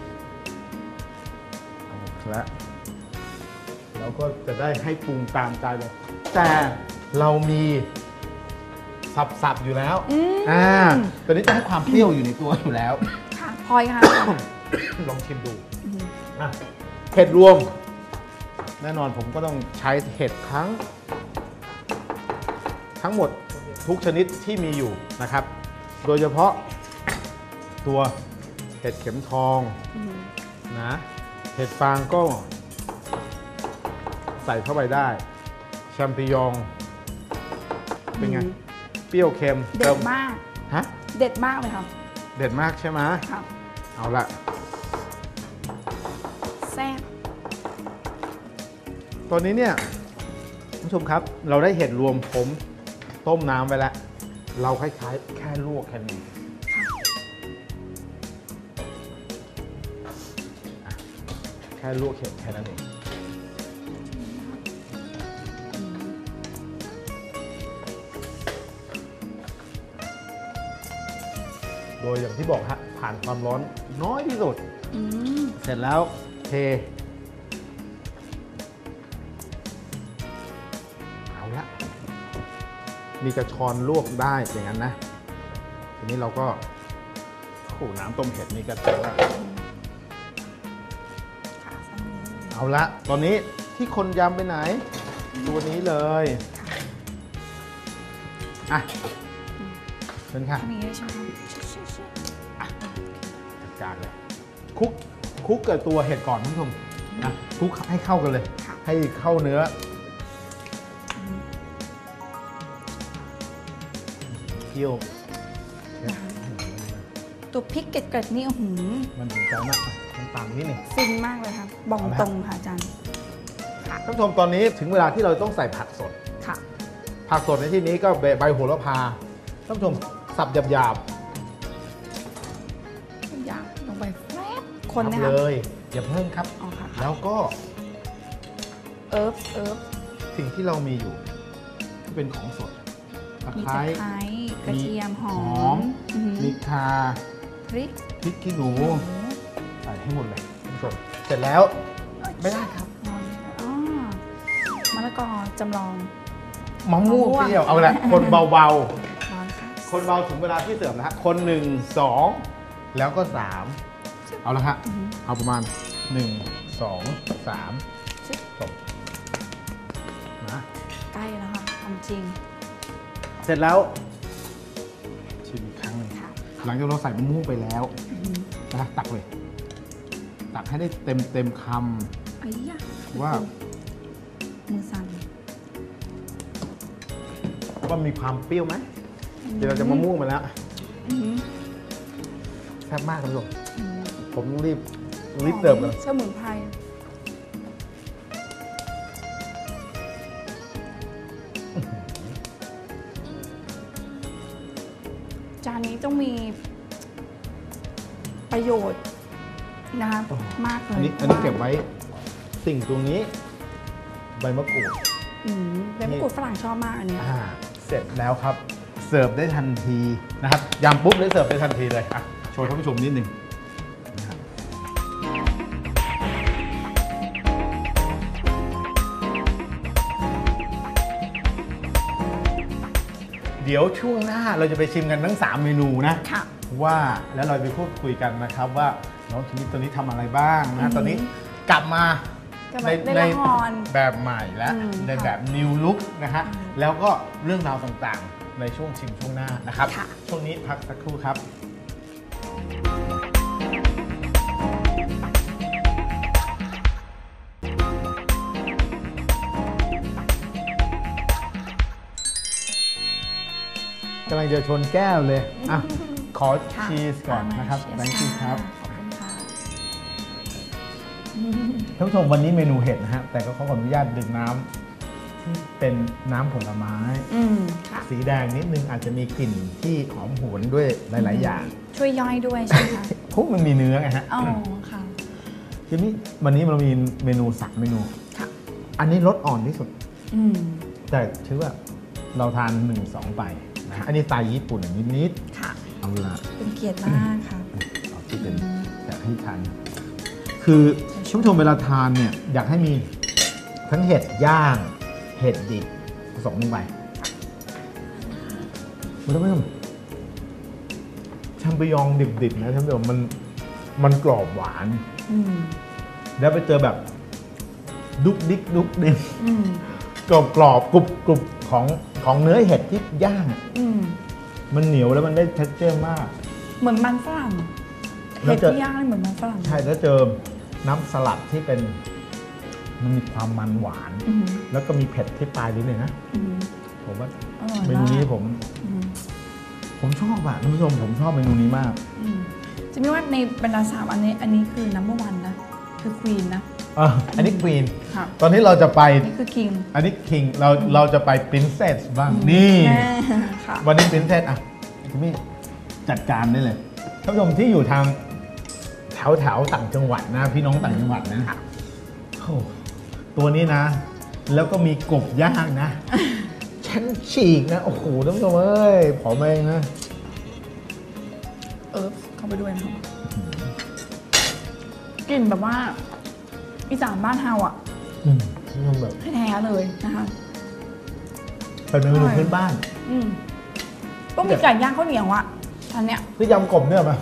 และเราก็จะได้ให้ปรุงตามใจเลยแต่เรามีสับๆอยู่แล้วอืมอ่าตอนนี้จะให้ความเปรี้ยวอยู่ในตัวอยู่แล้วค่ะพลอยค่ะลองชิมดูอืมอ่ะเห็ดรวม แน่นอนผมก็ต้องใช้เห็ดทั้ง ทั้งหมดทุกชนิดที่มีอยู่นะครับ โดยเฉพาะตัวเห็ดเข็มทองอืมนะเห็ดฟางก็ใส่เข้าไปได้ แชมปิญองเป็นไง เปรี้ยวเค็มเด็ดมากฮะเด็ดมากเลยครับเด็ดมากใช่ไหมค่ะเอาละแซ่บตอนนี้เนี่ยท่านผู้ชมครับ เราได้เห็ดรวมผมต้มน้ำไปแล้ว เราคล้ายๆแค่ลวกแค่นี้อ่ะแค่ลวกเห็ดแค่นั้นเองอืมโดยอย่างที่บอกฮะผ่านความร้อนน้อยที่สุดอืมเสร็จแล้วเท เอาละมีกระชอนลวกได้อย่างนั้นนะ ทีนี้เราก็โอ้โหน้ำต้มเห็ดนี่ก็เสร็จแล้วค่ะซ้ำนี้เอาละตอนนี้ที่คนยำไปไหน ตัวนี้เลยอ่ะเชิญค่ะมีด้วยใช่ไหมชิชิชิจัดการเลยคลุกคลุกกับตัวเห็ดก่อนท่านผู้ชมนะคลุกให้เข้ากันเลยค่ะให้เข้าเนื้ออืมเคี่ยวตัวพริกเกล็ดๆนี่อื้อหือมันถึงใจมากอ่ะมันต่างนิดหนึงฟินมากเลยครับบอกเอาละตรงค่ะอาจารย์ท่านผู้ชมตอนนี้ถึงเวลาที่เราต้องใส่ผักสดค่ะผักสดในที่นี้ก็ใบโหระพาท่านผู้ชมสับหยาบอยากลงไปแฟบๆคนนะสับคะเลยอย่าเพิ่มครับอ๋อค่ะแล้วก็เอิร์ฟเอิร์ฟสิ่งที่เรามีอยู่ที่เป็นของสดตะมีไคตะร้ไคร้กระเทียมหอหอมมอื้อหือมีคาพริกพริกขี้หนูหมูใส่ให้หมดเลยท่านผู้ชมเสร็จแล้ว ไม่ได้ครับอ๋อมะละกอจำลองมะม่วงมะม่วงเปรี้ยวเอาแหละคนเบาร้อนค่ะๆ คนเบาถึงเวลาที่เสิร์ฟนะฮะคนหนึ่งสองแล้วก็สามเอาละฮะอื้อหือเอาประมาณหนึ่งสองสามชิบจบนะใกล้แล้วค่ะทำจริงเสร็จแล้วชิมอีกครั้งหนึ่งค่ะหลังจากเราใส่มะม่วงไปแล้วอื้อหือนะตักเลย ตักให้ได้เต็มเต็มคไอ้ยะำว่ามือสั่นว่ามีความเปรี้ยวไหมเดี๋ยวเราจะมะม่วงมาแล้วอื้อหือแซ่บมากท่านผู้ชมอื้อหือผมต้องรีบรีบเติมกันสมุนไพรจานนี้ต้องมีประโยชน์นะคะโอ้มากเลยอันนี้อันนี้เก็บไว้สิ่งตรงนี้ใบมะกรูดอืมใบมะกรูดฝรั่งชอบมากอันเนี้ยอ่าเสร็จแล้วครับเสิร์ฟได้ทันทีนะครับยำปุ๊บได้เสิร์ฟได้ทันทีเลยอ่ะโชว์ท่านผู้ชมนิดนึงนะครับเดี๋ยวช่วงหน้าเราจะไปชิมกันทั้งสามเมนูนะค่ะว่าแล้วเราไปพูดคุยกันนะครับว่าน้องชนิดตัวนี้ทำอะไรบ้างอืนะมตอนนี้กลับมาก็แบบเล่นละครแบบใหม่และอืมในค่ะแบบ new look นะฮะอืมแล้วก็เรื่องราวต่างๆ ในช่วงชิมช่วงหน้านะครับค่ะช่วงนี้พักสักครู่ครับ กำลังจะชนแก้วเลย อ่ะ ขอค่ะชีสก่อนนะครับเชีย thank you ครับขอบคุณค่ะท่านผู้ชมวันนี้เมนูเห็ดนะฮะ แต่ก็ขออนุญาตดื่มน้ำที่เป็นน้ำผลไม้อืมค่ะสีแดงนิดนึงอาจจะมีกลิ่นที่หอมหวนด้วยหลาย ๆ อย่างช่วยย่อยด้วยใช่ไหมคะเพราะมันมีเนื้อไงฮะอ๋อค่ะทีนี้วันนี้เรามีเมนูสักเมนูค่ะอันนี้รสอ่อนที่สุดอืมแต่ถือว่าเราทานหนึ่งสองไปนะฮะอันนี้สไตล์ญี่ปุ่นนิดนิดค่ะๆเอาละเป็นเกียรติมากค่ะเอาที่เป็นอยากให้ทานคือท่านผู้ชมเวลาทานเนี่ยอยากให้มีทั้งเห็ดย่าง เห็ดดิบผสมลงไปมันต้องไม่แชมเปญองดิบๆนะท่านผู้ชมมันมันกรอบหวานอืมแล้วไปเจอแบบดุกดิกดุกดิกอืมกรอบกรอบกรุบกรุบของของเนื้อเห็ดที่ย่างอะอืมมันเหนียวแล้วมันได้เท็กเจอร์มากเหมือนมันฝรั่งแล้เห็วดจะที่ย่างเหมือนมันฝรั่งใช่แล้วเจอน้ำสลัดที่เป็นมันมีความมันหวานอืมแล้วก็มีเผ็ดที่ปลายลิ้นเลยนะอืมผมว่าอร่อยเมมากนูนี้ผมอืมผมชอบอะท่านผู้ชมผมชอบเมนูนี้มากอืมจะไม่ว่าในบรรดาสามอันนี้ อันนี้คือ number one นะ คือ queen นะอ่ะอันนี้ควีนค่ะตอนนี้เราจะไปอันนี้คือ king อันนี้คิงเราเราจะไปปรินเซสบ้างนี่แม่ค่ะวันนี้ปรินเซสอ่ะคุณมี่จัดการได้เลยท่านผู้ชมที่อยู่ทางแถวแถวต่างจังหวัดนะ พี่น้องต่างจังหวัดนะโอ้ตัวนี้นะ แล้วก็มีกบย่างนะ ฉันฉีกนะ โอ้โหท่านผู้ชมเอ้ยผอมเองนะเอิร์ฟเข้าไปด้วยนะครับกลิ่นแบบว่าอีสานบ้านเฮาอ่ะอืมท่านผู้ชมแบบแท้ๆเลยนะคะเป็นเมนูพื้นบ้านอืมต้องมีไก่ย่างข้าวเหนียวอ่ะทันเนี้ยคือยำกบเนี่ยมา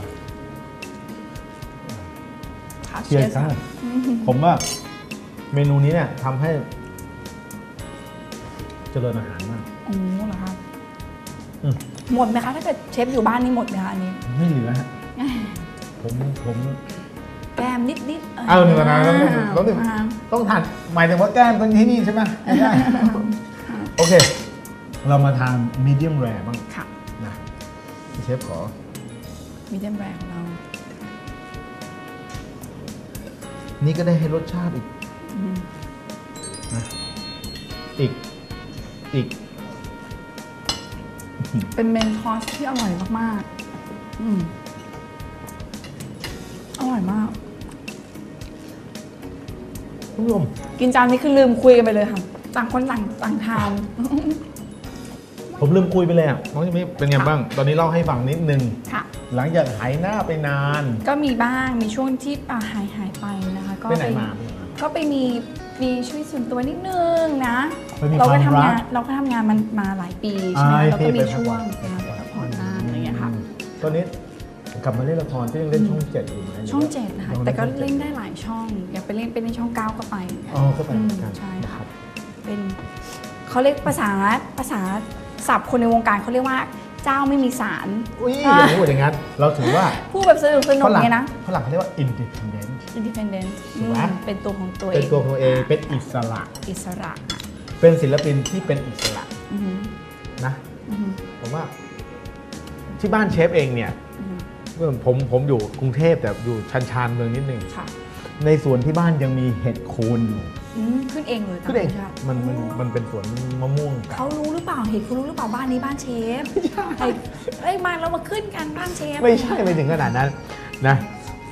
ค่ะเชียร์ครั้งค่ะอืมผมว่าเมนูนี้เนี่ยทำให้เจริญอาหารมากโอ้เหรอคะอืมหมดไหมคะถ้าเกิดเชฟอยู่บ้านนี่หมดไหมคะอันนี้ไม่เหลือฮะผมผมแกมนิดนิดๆเอาหนึ่งนะต้องต้องต้องอ่าต้องทานหมายถึงว่าแก้มต้องที่นี่ใช่ไหมไม่ใช่โอเค เรามาทานมีเดียมแรร์บ้างค่ะนะเชฟขอมีเดียมแรร์ของเรานี่ก็ได้ให้รสชาติอีกอืมนะอีกอีกเป็นเมนคอร์สที่อร่อยมากๆอืมอร่อยมากคุณผู้ชมกินจานนี้คือลืมคุยกันไปเลยค่ะต่างคนต่างต่างทานผมลืมคุยไปเลยอ่ะน้องจะไม่เป็นไงบ้าง ตอนนี้เล่าให้ฟังนิดนึงค่ะหลังจากหายหน้าไปนานก็มีบ้างมีช่วงที่อ่าหายหายไปนะคะ ก็ไปไหนมาก็ไปมีมีชีวิตส่วนตัวนิดนึงนะไปมีเราก็ความทำรังาก นเราก็ทำงานมันมาหลายปีใช่ไหมอ่าแล้วก็มีที่ไปพักช่วงผ่อนนะคะไปพักผ่อนนานอะไรอย่างเงี้ยค่ะตอนนี้กลับมาเล่นละครที่ยังเล่นช่องเจ็ดอยู่ไหมช่องเจ็ดนะคะยังแต่ก็ช่องจ็ดเล่นได้หลายช่อง อยากไปเล่นเป็นในช่องเก้าก็ไปอ๋อก็ไปอืมกันใช่นะคค่ะรับเป็นเขาเรียกภาษาภาษาศัพท์คนในวงการเขาเรียกว่าเจ้าไม่มีสารอุ้ยอย่าพูดอย่างนั้น เราถือว่าพูดแบบสนุกสนุฝกรั่งเนี่ยนะฝรั่งเขาเรียกว่า independent independent ถูกไหมอืมเป็นตัวของตัวเองเป็นตัวของตัวเองเป็นอิสระอิสระเป็นศิลปินที่เป็นอิสระอือหือนะอือหือผมว่าที่บ้านเชฟเองเนี่ยอือหือผมผมอยู่กรุงเทพแต่อยู่ชันชานเมืองนิดนึงค่ะในสวนที่บ้านยังมีเห็ดโคนอยู่อืมขึ้นเองเลยขึ้นเองใช่มันมันมันเป็นสวนมะม่วงเก่าเขารู้หรือเปล่าเห็นเขารู้หรือเปล่าบ้านนี้บ้านเชฟไอ้เอ้ยมาเรามาขึ้นกันบ้านเชฟไม่ใช่ไม่ถึงขนาดนั้นนะ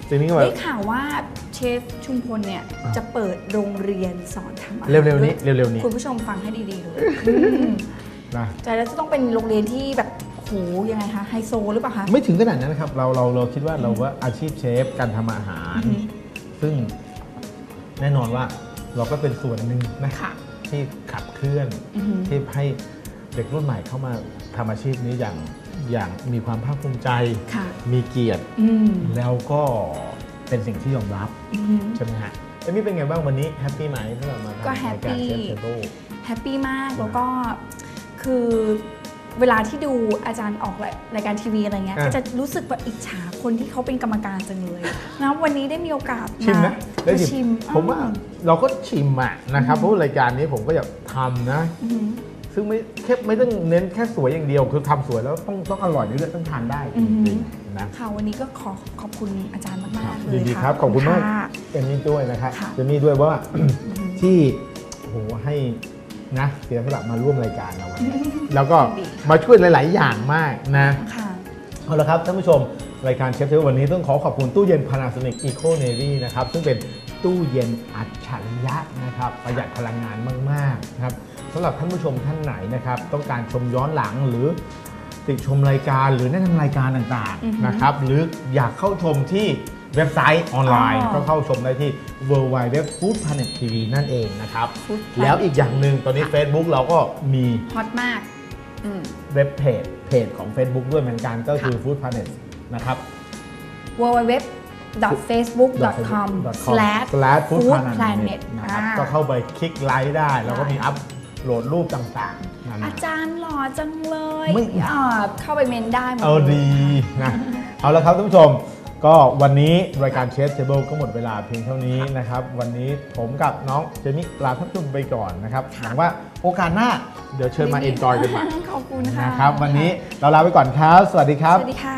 ทีนี้ก็แบบได้ข่าวว่าเชฟชุมพลเนี่ยจะเปิดโรงเรียนสอนทำอาหารเร็วๆนี้เร็วๆนี้คุณผู้ชมฟังให้ดีๆเลยนะแต่แล้วจะต้องเป็นโรงเรียนที่แบบโหยังไงคะไฮโซหรือเปล่าคะไม่ถึงขนาดนั้นนะครับเราเราเราคิดว่าเราว่าอาชีพเชฟการทำอาหารอือหือซึ่งแน่นอนว่าเราก็เป็นส่วนหนึ่งนะค่ะที่ขับเคลื่อนอือหือที่ให้เด็กรุ่นใหม่เข้ามาทำอาชีพนี้อย่างอย่างมีความภาคภูมิใจค่ะมีเกียรติอืมแล้วก็เป็นสิ่งที่ยอมรับอือหือใช่ไหมฮะเอมี่เป็นไงบ้างวันนี้แฮปปี้ไหมที่เรามาทำก็รายแฮปการปี้เชฟเทเบิลแฮปปี้มากแล้วก็คือเวลาที่ดูอาจารย์ออกรายการทีวีอะไรเงี้ยอ่ะก็จะรู้สึกว่าอิจฉาคนที่เขาเป็นกรรมการจังเลยนะวันนี้ได้มีโอกาสชิมนะได้มาชิชิมมผมว่าอ่เราก็ชิมอ่ะนะครับเพราะว่ารายการนี้ผมก็อยากทำนะอือหือซึ่งไม่แค่ไม่ต้องเน้นแค่สวยอย่างเดียว คือทำสวยแล้วต้องต้องอร่อยด้วยต้องทานได้จอือหือริงๆนะค่ะวันนี้ก็ขอขอบคุณอาจารย์มากๆเลยยินดีค่ะครับขอบคุณมากค่ะเอมมี่ด้วยนะครับค่ะเอมมี่ด้วยว่าอือหือที่โหให้นะเสียสละมาร่วมรายการเราวันนี้แล้วก็มาช่วยหลาย ๆ อย่างมากนะค่ะเอาละครับท่านผู้ชมรายการเชฟเทเบิลวันนี้ต้องขอขอบคุณตู้เย็น Panasonic Eco Navy นะครับซึ่งเป็นตู้เย็นอัจฉริยะนะครับประหยัดพลังงานมากๆนะครับสำหรับท่านผู้ชมท่านไหนนะครับต้องการชมย้อนหลังหรือติดชมรายการหรือแนะนำรายการต่างอือฮึๆนะครับหรืออยากเข้าชมที่เว็บไซต์ออนไลน์อ๋อก็เข้าชมได้ที่ ดับเบิลยู ดับเบิลยู ดับเบิลยู ดอท ฟู้ดพลาเน็ต ที วี นั่นเองนะครับ Food Planet แล้วอีกอย่างหนึ่งตอนนี้ Facebook เราก็มีฮอตมากอืมเว็บเพจเพจของ Facebook ด้วยเหมือนกันก็คือ Food Planet นะครับดับเบิลยู ดับเบิลยู ดับเบิลยู ดอท เฟซบุ๊ก ดอท คอม สแลชฟู้ดฟู้ดพแพลาลเน็เน็ตตนะครับก็เข้าไปคลิกไลค์ได้ แล้วก็มีอัพโหลดรูปต่างๆนั่นอานะจารย์หล่อจังเลยไม่อ่าเข้าไปเมนได้หมดเอาลยดีนะ เอาละครับท่านผู้ชม ก็วันนี้รายการเชฟเทเบิลก็หมดเวลาเพียงเท่านี้นะครับ วันนี้ผมกับน้องเจมี่ลาท่านผู้ชมไปก่อนนะครับหวังว่าโอกาสหน้า เดี๋ยวเชิญมาเอนจอยกันใหม่ขอบคุณค่ะนะครับ วันนี้เราลาไปก่อนครับ สวัสดีครับสวัสดีค่ะ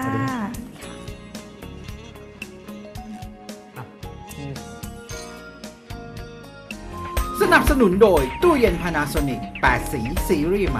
สนับสนุนโดยตู้เย็น Panasonic แปด สีซีรีส์ใหม่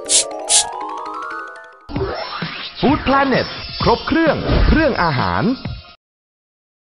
ฟู้ดแพลเน็ตครบเครื่องเรื่องอาหาร